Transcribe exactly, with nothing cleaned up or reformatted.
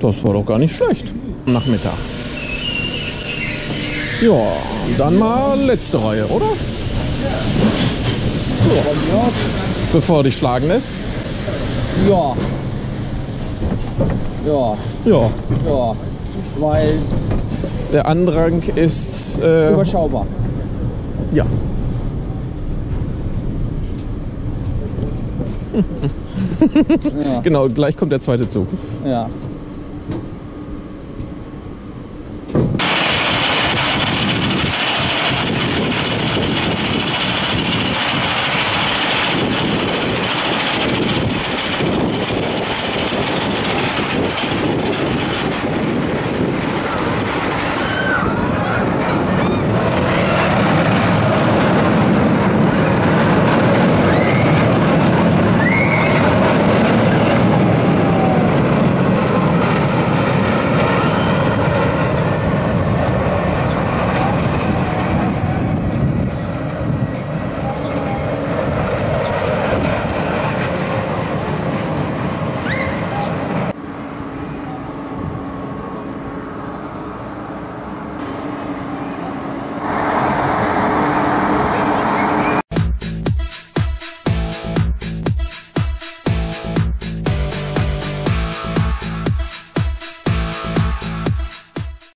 Das war doch gar nicht schlecht. Nachmittag. Ja, dann mal letzte Reihe, oder? Ja. Bevor dich schlagen lässt. Ja. Ja. Ja. Ja. Weil der Andrang ist äh, überschaubar. Ja. Ja. Genau, gleich kommt der zweite Zug. Ja.